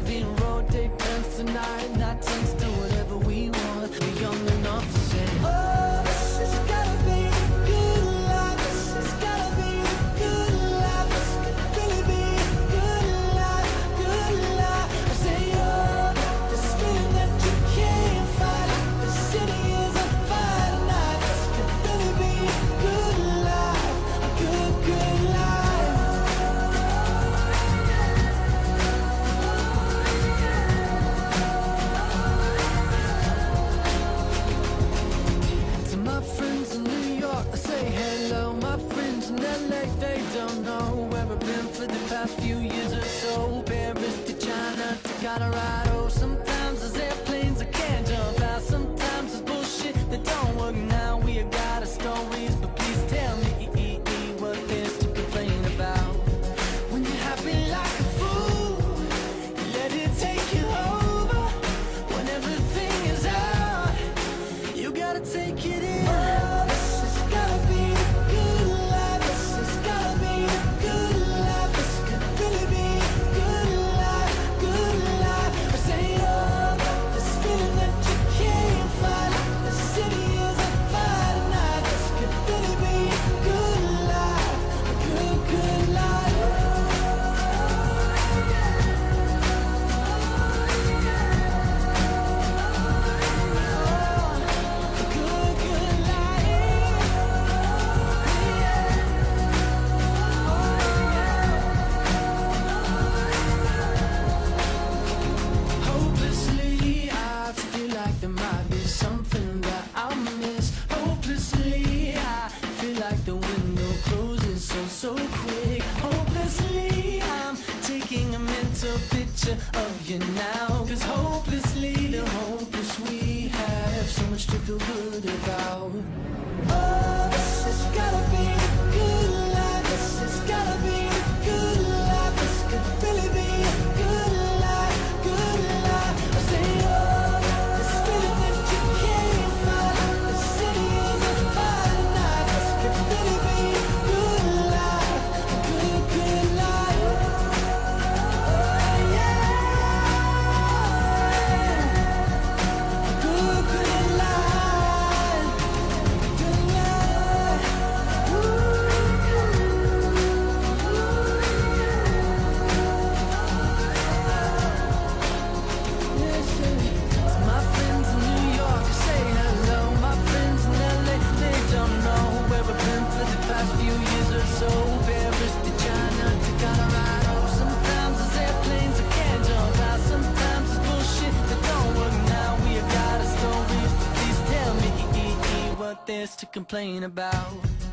being road, take turns tonight, not turns to whatever we want. We're young enough to say, oh, this has gotta be the good life. This has gotta be the good life. This could really be the good life, good life. I say, oh, this feeling that you can't fight. The city is on fire tonight. This could really be a good life, a good, good life. To my friends in New York, I say hello. My friends in LA, they don't know where I've been for the past few years or so. Paris to China to Colorado. Sometimes there's airplanes I can't jump out. Sometimes there's bullshit that don't work. Now we got our stories, but please tell me what there's to complain about. When you're happy like a fool, you let it take you over. When everything is out, you gotta take it in. Oh, this has gotta be the good life. This has gotta be the good life. This could really be a good life, good life. I say, oh, this feeling that you can't fight. The city is on fire tonight. This could really be a good life, a good, good life. A good, good life. Hopelessly, I feel like there might be something that I miss. Hopelessly, I feel like the window closes so quick. Hopelessly, I'm taking a mental picture of you now. 'Cause hopelessly, the hopeless we have so much to feel good about. Oh, this has gotta be the good life. This has gotta be the good life. This could really be a good life, good life. I say, oh, this feeling that you can't fight. The city is on fire tonight. This could really be a good life, a good, good life. Oh, yeah. A good, good life. Good life. Listen, to my friends in New York, I say hello. My friends in LA, they don't know where I've been for the past few years or so. Paris to China to Colorado. Sometimes there's airplanes I can't jump out. Sometimes there's bullshit that don't work. Now we got our stories. Please tell me what there's to complain about.